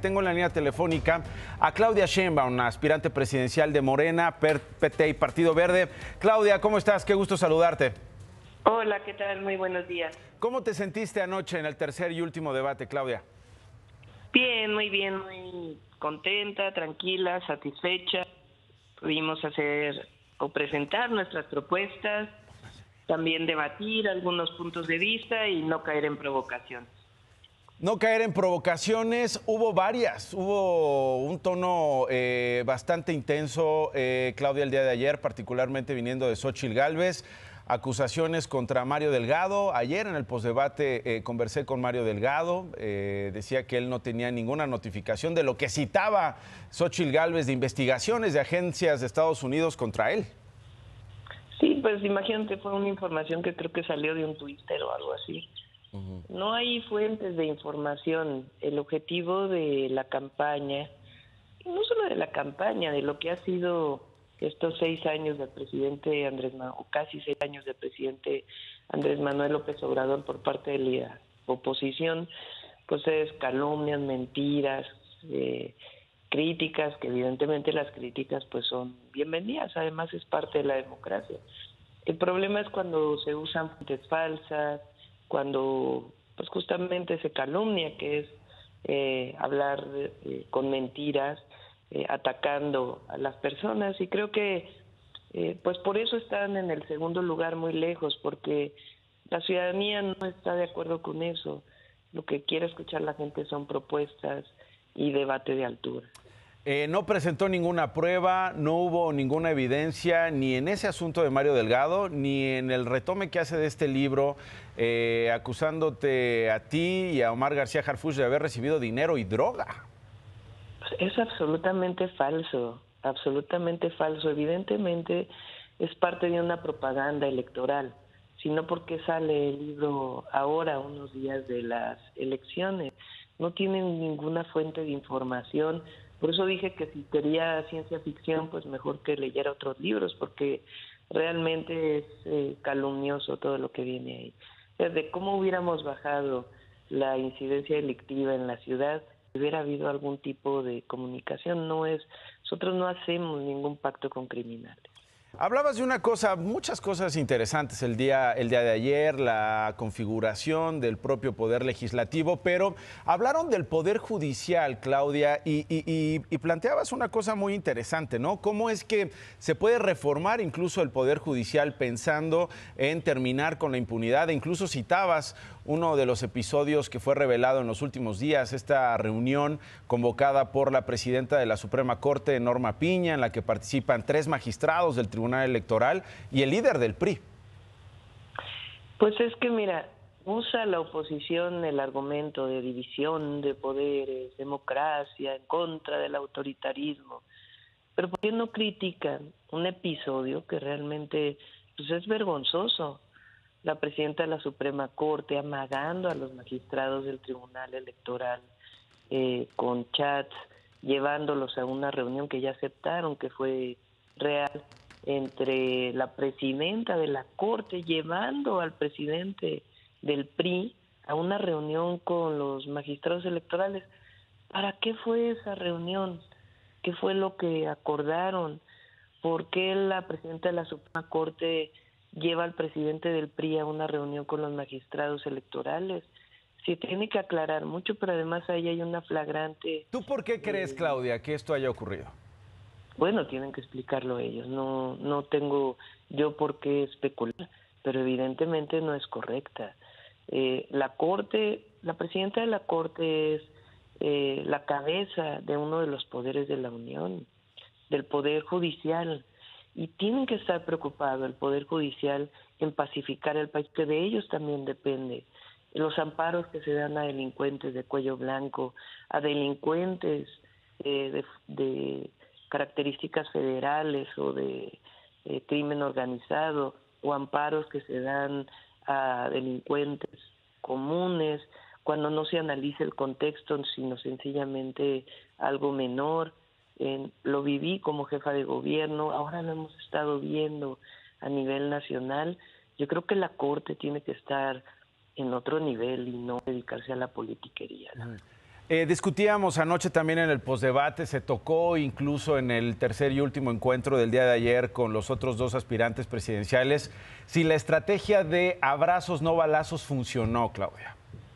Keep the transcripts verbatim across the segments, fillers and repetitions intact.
tengo en la línea telefónica a Claudia Sheinbaum, aspirante presidencial de Morena, P T y Partido Verde. Claudia, ¿cómo estás? Qué gusto saludarte. Hola, ¿qué tal? Muy buenos días. ¿Cómo te sentiste anoche en el tercer y último debate, Claudia? Bien, muy bien, muy contenta, tranquila, satisfecha. Pudimos hacer o presentar nuestras propuestas, también debatir algunos puntos de vista y no caer en provocaciones. No caer en provocaciones, hubo varias, hubo un tono eh, bastante intenso, eh, Claudia, el día de ayer, particularmente viniendo de Xóchitl Gálvez, acusaciones contra Mario Delgado. Ayer en el postdebate eh, conversé con Mario Delgado, eh, decía que él no tenía ninguna notificación de lo que citaba Xóchitl Gálvez de investigaciones de agencias de Estados Unidos contra él. Sí, pues imagínate, fue una información que creo que salió de un Twitter o algo así. Uh-huh. No hay fuentes de información. El objetivo de la campaña, no solo de la campaña, de lo que ha sido estos seis años del presidente Andrés Manuel, o casi seis años del presidente Andrés Manuel López Obrador por parte de la oposición, pues es calumnias, mentiras, eh, críticas, que evidentemente las críticas pues son bienvenidas, además es parte de la democracia. El problema es cuando se usan fuentes falsas, cuando pues justamente se calumnia, que es eh, hablar eh, con mentiras, eh, atacando a las personas, y creo que eh, pues por eso están en el segundo lugar muy lejos, porque la ciudadanía no está de acuerdo con eso. Lo que quiere escuchar la gente son propuestas y debate de altura. Eh, no presentó ninguna prueba, no hubo ninguna evidencia ni en ese asunto de Mario Delgado, ni en el retome que hace de este libro, eh, acusándote a ti y a Omar García Harfuch de haber recibido dinero y droga. Es absolutamente falso, absolutamente falso. Evidentemente es parte de una propaganda electoral, sino porque sale el libro ahora, unos días de las elecciones. No tienen ninguna fuente de información. Por eso dije que si quería ciencia ficción, pues mejor que leyera otros libros, porque realmente es eh, calumnioso todo lo que viene ahí. Desde cómo hubiéramos bajado la incidencia delictiva en la ciudad, si hubiera habido algún tipo de comunicación. No es, nosotros no hacemos ningún pacto con criminales. Hablabas de una cosa, muchas cosas interesantes el día, el día de ayer, la configuración del propio poder legislativo, pero hablaron del poder judicial, Claudia, y, y, y, y planteabas una cosa muy interesante, ¿no? ¿Cómo es que se puede reformar incluso el poder judicial pensando en terminar con la impunidad? E incluso citabas uno de los episodios que fue revelado en los últimos días, esta reunión convocada por la presidenta de la Suprema Corte, Norma Piña, en la que participan tres magistrados del Tribunal Electoral y el líder del P R I. Pues es que mira, usa la oposición el argumento de división de poderes, democracia, en contra del autoritarismo, pero ¿por qué no critican un episodio que realmente pues, es vergonzoso? La presidenta de la Suprema Corte amagando a los magistrados del Tribunal Electoral eh, con chats, llevándolos a una reunión que ya aceptaron que fue real, entre la presidenta de la Corte llevando al presidente del P R I a una reunión con los magistrados electorales. ¿Para qué fue esa reunión? ¿Qué fue lo que acordaron? ¿Por qué la presidenta de la Suprema Corte lleva al presidente del P R I a una reunión con los magistrados electorales? Se tiene que aclarar mucho, pero además ahí hay una flagrante... ¿Tú por qué crees, eh, Claudia, que esto haya ocurrido? Bueno, tienen que explicarlo ellos. No, no tengo yo por qué especular, pero evidentemente no es correcta. Eh, la Corte, la presidenta de la Corte es eh, la cabeza de uno de los poderes de la Unión, del Poder Judicial, y tienen que estar preocupados el Poder Judicial en pacificar el país, que de ellos también depende. Los amparos que se dan a delincuentes de cuello blanco, a delincuentes eh, de, de características federales o de eh, crimen organizado, o amparos que se dan a delincuentes comunes, cuando no se analiza el contexto, sino sencillamente algo menor. Eh, lo viví como jefa de gobierno, ahora lo hemos estado viendo a nivel nacional. Yo creo que la Corte tiene que estar en otro nivel y no dedicarse a la politiquería. Uh-huh. Eh, discutíamos anoche también en el postdebate, se tocó incluso en el tercer y último encuentro del día de ayer con los otros dos aspirantes presidenciales, si la estrategia de abrazos no balazos funcionó, Claudia.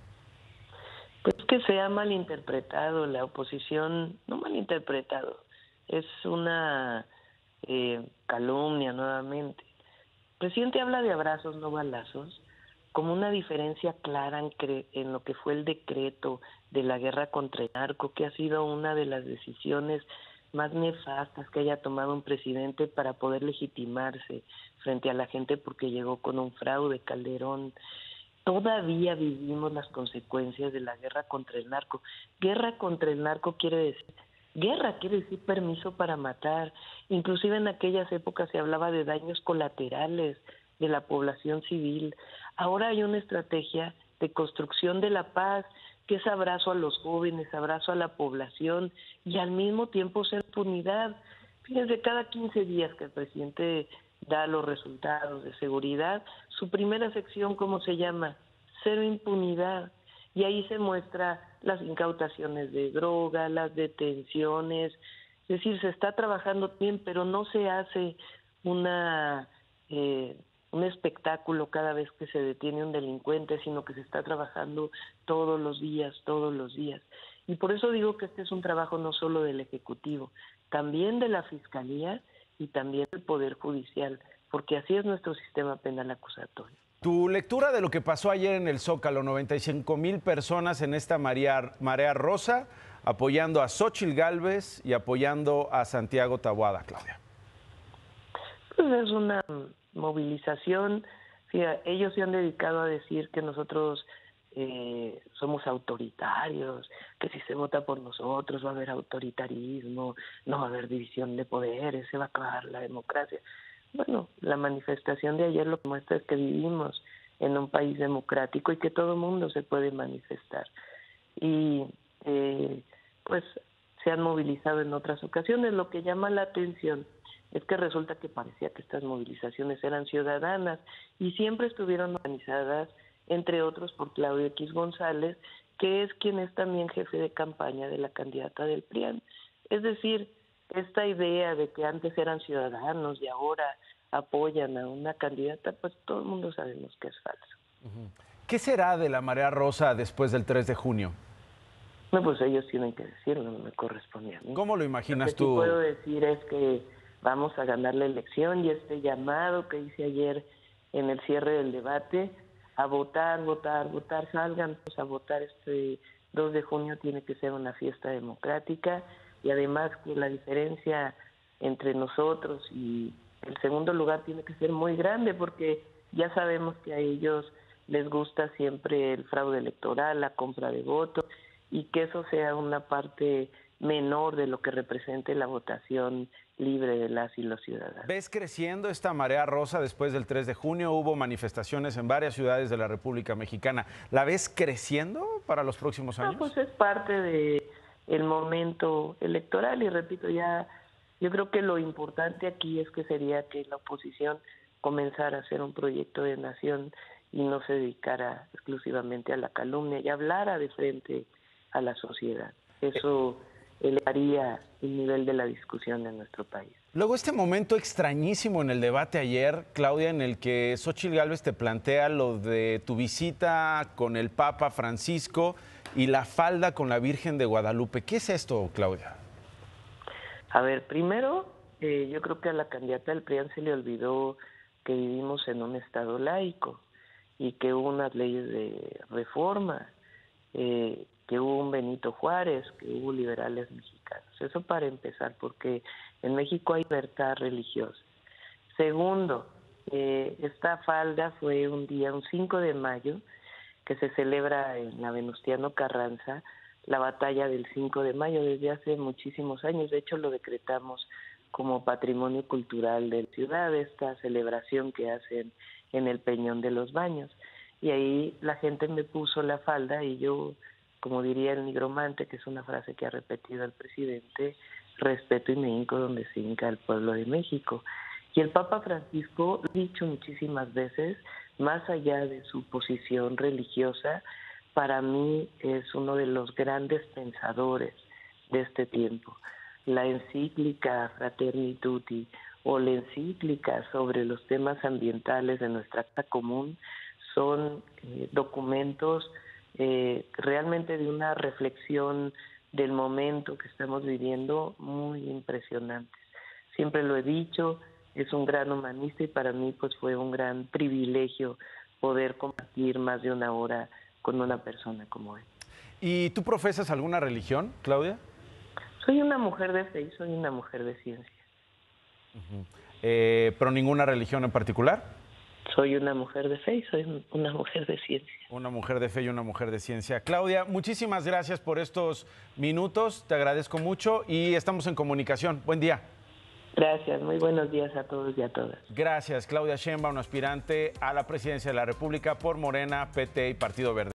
Pues que se ha malinterpretado, la oposición, no malinterpretado, es una eh, calumnia nuevamente. El presidente habla de abrazos no balazos como una diferencia clara en, cre en lo que fue el decreto de la guerra contra el narco, que ha sido una de las decisiones más nefastas que haya tomado un presidente para poder legitimarse frente a la gente porque llegó con un fraude. Calderón. Todavía vivimos las consecuencias de la guerra contra el narco. Guerra contra el narco quiere decir, guerra quiere decir permiso para matar. Inclusive en aquellas épocas se hablaba de daños colaterales de la población civil. Ahora hay una estrategia de construcción de la paz, que es abrazo a los jóvenes, abrazo a la población y al mismo tiempo ser impunidad. Fíjense, cada quince días que el presidente da los resultados de seguridad, su primera sección, ¿cómo se llama? Cero impunidad. Y ahí se muestra las incautaciones de droga, las detenciones. Es decir, se está trabajando bien, pero no se hace una eh, un espectáculo cada vez que se detiene un delincuente, sino que se está trabajando todos los días, todos los días. Y por eso digo que este es un trabajo no solo del Ejecutivo, también de la Fiscalía y también del Poder Judicial, porque así es nuestro sistema penal acusatorio. Tu lectura de lo que pasó ayer en el Zócalo, noventa y cinco mil personas en esta marea, marea rosa, apoyando a Xóchitl Gálvez y apoyando a Santiago Taboada, Claudia. Pues es una movilización. Sí, ellos se han dedicado a decir que nosotros eh, somos autoritarios, que si se vota por nosotros va a haber autoritarismo, no va a haber división de poderes, se va a acabar la democracia. Bueno, la manifestación de ayer lo que muestra es que vivimos en un país democrático y que todo el mundo se puede manifestar. Y eh, pues se han movilizado en otras ocasiones. Lo que llama la atención es que resulta que parecía que estas movilizaciones eran ciudadanas y siempre estuvieron organizadas, entre otros, por Claudio X González, que es quien es también jefe de campaña de la candidata del P R I A N. Es decir, esta idea de que antes eran ciudadanos y ahora apoyan a una candidata, pues todo el mundo sabemos que es falso. ¿Qué será de la marea rosa después del tres de junio? No, pues ellos tienen que decirlo, no me corresponde a mí. ¿Cómo lo imaginas Lo que tú? sí puedo decir es que vamos a ganar la elección y este llamado que hice ayer en el cierre del debate, a votar, votar, votar, salgan pues, a votar este dos de junio, tiene que ser una fiesta democrática y además que la diferencia entre nosotros y el segundo lugar tiene que ser muy grande porque ya sabemos que a ellos les gusta siempre el fraude electoral, la compra de votos y que eso sea una parte menor de lo que represente la votación libre de las y los ciudadanos. ¿Ves creciendo esta marea rosa después del tres de junio? Hubo manifestaciones en varias ciudades de la República Mexicana. ¿La ves creciendo para los próximos años? No, pues es parte de el momento electoral y repito, ya yo creo que lo importante aquí es que sería que la oposición comenzara a hacer un proyecto de nación y no se dedicara exclusivamente a la calumnia y hablara de frente a la sociedad. Eso elevaría el nivel de la discusión en nuestro país. Luego este momento extrañísimo en el debate ayer, Claudia, en el que Xóchitl Gálvez te plantea lo de tu visita con el Papa Francisco y la falda con la Virgen de Guadalupe. ¿Qué es esto, Claudia? A ver, primero, eh, yo creo que a la candidata del P R I A N se le olvidó que vivimos en un estado laico y que hubo unas leyes de reforma, eh, que hubo un Benito Juárez, que hubo liberales mexicanos. Eso para empezar, porque en México hay libertad religiosa. Segundo, eh, esta falda fue un día, un cinco de mayo, que se celebra en la Venustiano Carranza, la batalla del cinco de mayo, desde hace muchísimos años. De hecho, lo decretamos como patrimonio cultural de la ciudad, esta celebración que hacen en el Peñón de los Baños. Y ahí la gente me puso la falda y yo, como diría el nigromante, que es una frase que ha repetido el presidente, respeto y me hinco donde se hinca el pueblo de México. Y el Papa Francisco, lo he dicho muchísimas veces, más allá de su posición religiosa, para mí es uno de los grandes pensadores de este tiempo. La encíclica Fratelli Tutti o la encíclica sobre los temas ambientales de nuestra Carta Común son eh, documentos eh, realmente de una reflexión del momento que estamos viviendo muy impresionantes. Siempre lo he dicho, es un gran humanista y para mí pues fue un gran privilegio poder compartir más de una hora con una persona como él. ¿Y tú profesas alguna religión, Claudia? Soy una mujer de fe y soy una mujer de ciencia. Uh-huh. eh, ¿Pero ninguna religión en particular? Soy una mujer de fe y soy una mujer de ciencia. Una mujer de fe y una mujer de ciencia. Claudia, muchísimas gracias por estos minutos, te agradezco mucho y estamos en comunicación. Buen día. Gracias, muy buenos días a todos y a todas. Gracias, Claudia Sheinbaum, aspirante a la presidencia de la República por Morena, P T y Partido Verde.